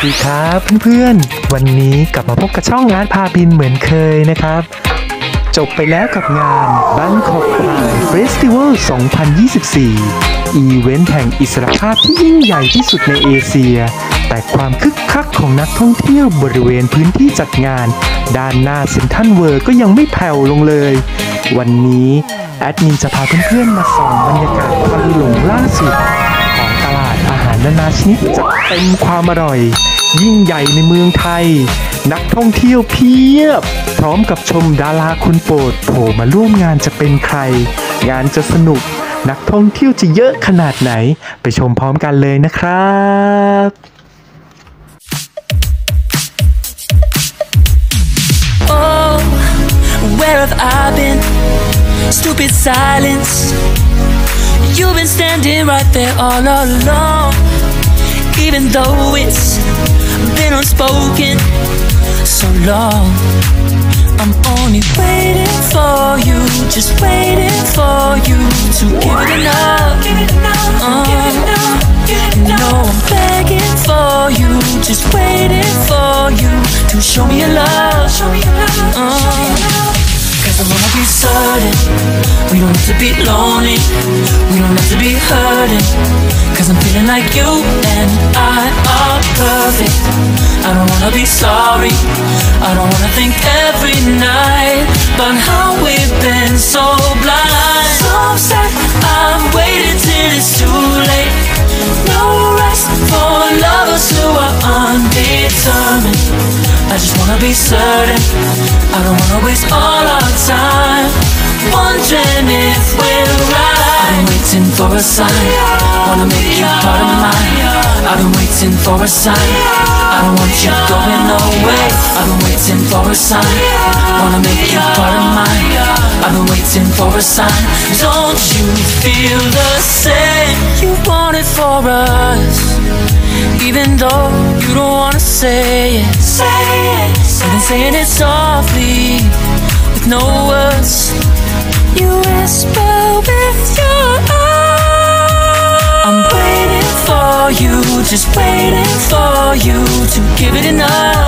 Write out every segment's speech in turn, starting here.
ดีครับเพื่อนๆวันนี้กลับมาพบกับช่องอาร์ตพาบินเหมือนเคยนะครับจบไปแล้วกับงาน Bangkok Pride Festival 2024 อีเวนต์แห่งอิสรภาพที่ยิ่งใหญ่ที่สุดในเอเชียแต่ความคึกคักของนักท่องเที่ยวบริเวณพื้นที่จัดงานด้านหน้าเซ็นทรัลเวิลด์ก็ยังไม่แผ่วลงเลยวันนี้แอดมินจะพาเพื่อนๆมาส่องบรรยากาศควันหลงล่าสุดของตลาดอาหารนานาชนิดจัดเต็มความอร่อยยิ่งใหญ่ในเมืองไทยนักท่องเที่ยวเพียบพร้อมกับชมดาราคนโปรดโผล่มาร่วมงานจะเป็นใครงานจะสนุกนักท่องเที่ยวจะเยอะขนาดไหนไปชมพร้อมกันเลยนะครับ Oh, where have I been? Stupid silence. You've been standing right there all along. Even though it's been unspoken so long, I'm only waiting for you, just waiting for you to give it enough. You know I'm begging for you, just waiting for you to show me your love. Cause I wanna be certain we don't have to be lonely, we don't have to be hurting. Cause I'm feeling like you and I are perfect. I don't wanna be sorry, I don't wanna think every night about how we've been so blind. So upset, I'm waiting till it's too late. No rest for lovers who are undetermined. I just wanna be certain, I don't wanna waste all our time wondering if we're right. I've been waiting for a sign, wanna make you part of mine. I've been waiting for a sign, I don't want you going away. I've been waiting for a sign, wanna make you part of mine. I've been waiting for a sign, don't you feel the same? You want it for us, even though you don't wanna say it. I've been saying it softly, with no words. You whisper with your eyes. I'm waiting for you, just waiting for you to give it enough.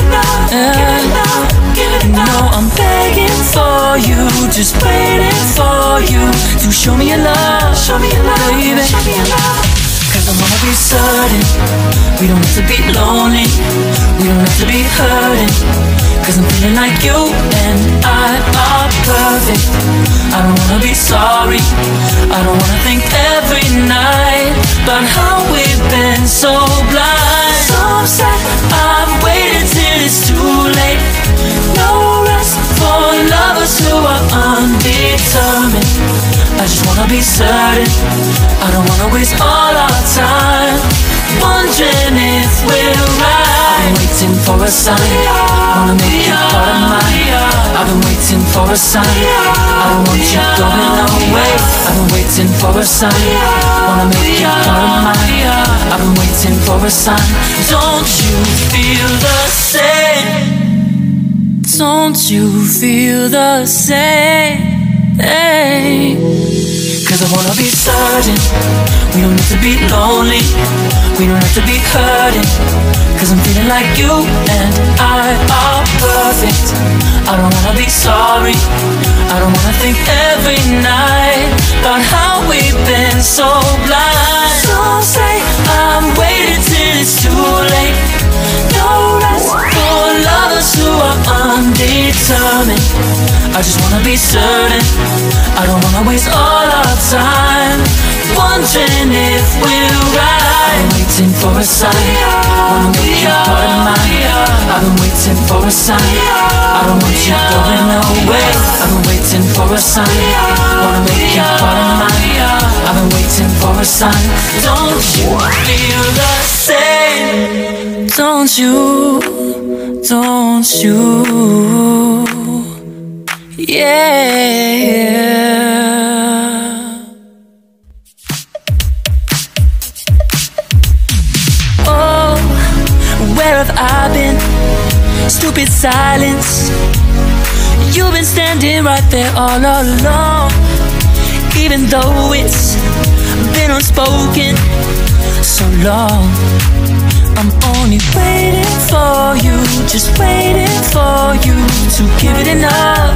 You know I'm begging for you, just waiting for you to show me your love, baby. Cause I wanna be certain we don't have to be lonely, we don't have to be hurting. Cause I'm feeling like you and I are perfect. I don't wanna be sorry, I don't wanna think every night about how we've been so blind. So upset, I've waited till it's too late. No rest for lovers who are undetermined. I just wanna be certain, I don't wanna waste all our time wondering if we're right. I've been waiting for a sign, wanna make you part of mine. I've been waiting for a sign, I don't want you going away. I've been waiting for a sign, wanna make you part of mine. I've been waiting for a sign, don't you feel the same? Don't you feel the same? Cause I wanna be certain we don't have to be lonely, we don't have to be hurting. Cause I'm feeling like you and I are perfect. I don't wanna be sorry, I don't wanna think every night about how we've been so blind. So say I'm waiting till it's too late. No rest for lovers who are undetermined. I just wanna be certain, I don't wanna waste all our time wondering if we're right. I've been waiting for a sign, wanna make you part of mine. I've been waiting for a sign, I don't want you going away. I've been waiting for a sign, wanna make you part of mine. I've been waiting for a sign, don't you feel the same? Don't you, don't you, yeah. Oh, where have I been? Stupid silence. You've been standing right there all along. Even though it's been unspoken so long, I'm only waiting for you, just waiting for you to give it enough.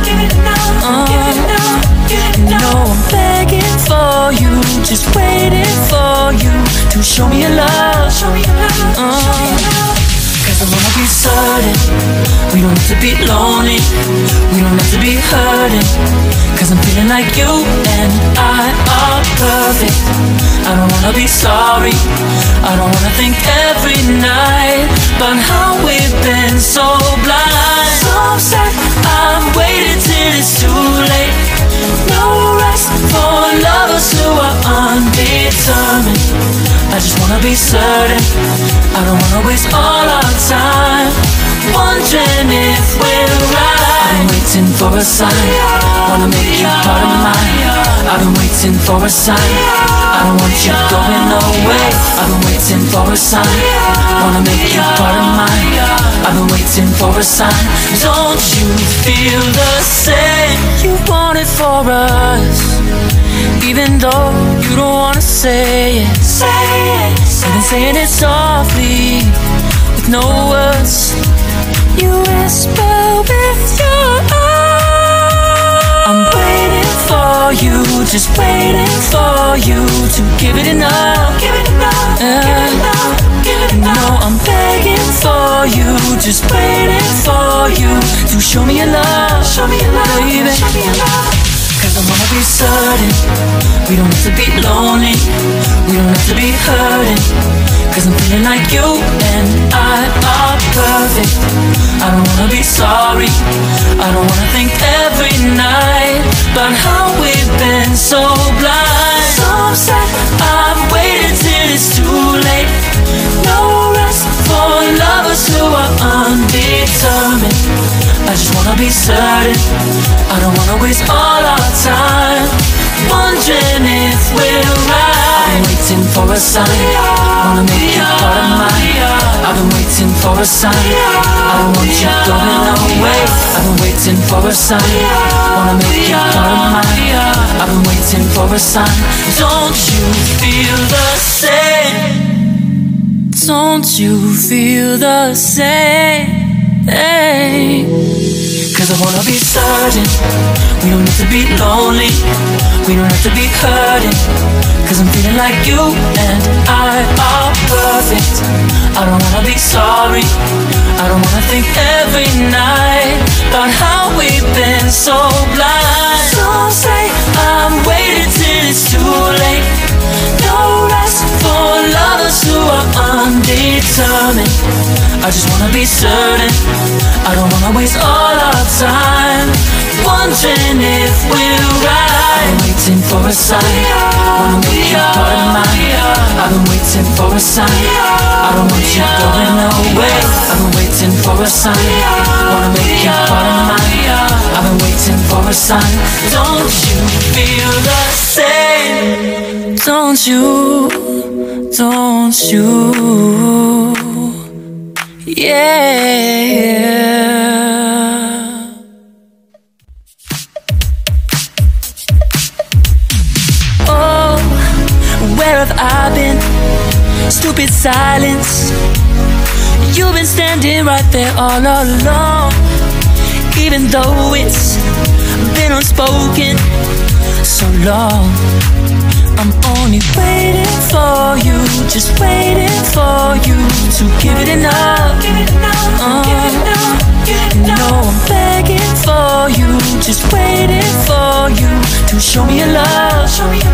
You know I'm begging for you, just waiting for you to show me your love. Cause I wanna be certain we don't have to be lonely, we don't have to be hurting. Cause I'm feeling like you and I are perfect. I don't wanna be sorry, I don't wanna think every night about how we've been so blind. So sad I've waited till it's too late. No rest for lovers who are undetermined. I just wanna be certain, I don't wanna waste all our time wondering if we're right. I've been waiting for a sign, wanna make you part of mine. I've been waiting for a sign, I don't want you going away. I've been waiting for a sign, wanna make you part of mine. I've been waiting for a sign. Don't you feel the same? You want it for us, even though you don't wanna say it. You've been saying it softly, with no words. You whisper with your eyes. I'm waiting for you, just waiting for you to give it enough. No, I'm begging for you, just waiting for you to show me your love, baby. Cause I wanna be certain we don't have to be lonely, we don't have to be hurting. Cause I'm feeling like you and I are perfect. I don't wanna be sorry, I don't wanna think every night about how we've been so blind. So sad I've waited till it's too late. No rest for lovers who are undetermined. I just wanna be certain, I don't wanna waste all our time wondering if we're right. I've been waiting for a sign, wanna make you part of mine. I've been waiting for a sign, I don't want you going away. I've been waiting for a sign, wanna make you part of mine. I've been waiting for a sign. Don't you feel the same? Don't you feel the same? Cause I wanna be certain we don't have to be lonely, we don't have to be hurting. Cause I'm feeling like you and I are perfect. I don't wanna be sorry, I don't wanna think every night about how we've been so blind. So say I'm waiting till it's too late. No rest for lovers who are undetermined. I just wanna be certain, I don't wanna waste all our time wondering if we're right. I've been waiting for a sign, wanna make you part of mine. I've been waiting for a sign, I don't want you going away. I've been waiting for a sign, wanna make you part of mine. I've been waiting for a sign. Don't you feel the same? Don't you? Yeah. Oh, where have I been? Stupid silence. You've been standing right there all along, even though it's been unspoken so long. I'm only waiting for you, just waiting for you to give it enough. No, I'm begging for you, just waiting for you to show me your love.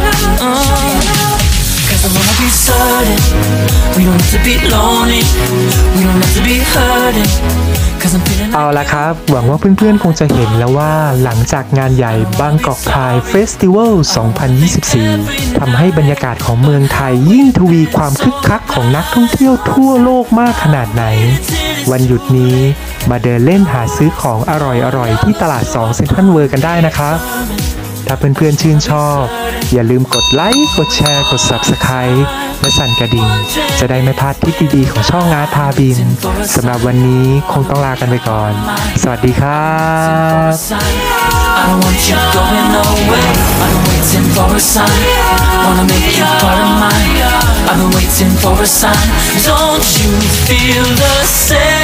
Cause I wanna be certain we don't have to be lonely, we don't have to be hurting. เอาละครับหวังว่าเพื่อนๆคงจะเห็นแล้วว่าหลังจากงานใหญ่บางกอกพายเฟสติวัล 2024 ทำให้บรรยากาศของเมืองไทยยิ่งทวีความคึกคักของนักท่องเที่ยวทั่วโลกมากขนาดไหนวันหยุดนี้มาเดินเล่นหาซื้อของอร่อยๆที่ตลาด2เซ็นทรัลเวิลด์กันได้นะครับถ้าเพื่อนๆชื่นชอบอย่าลืมกดไลค์กดแชร์กด Subscribe และสั่นกระดิ่งจะได้ไม่พลาดคลิปดีๆของช่องอาร์ตพาบินสำหรับวันนี้คงต้องลากันไปก่อนสวัสดีครับ I don't want you going away. I've been waiting for a sign, wanna make you part of mine. I've been waiting waiting for a sign. Don't you feel the same?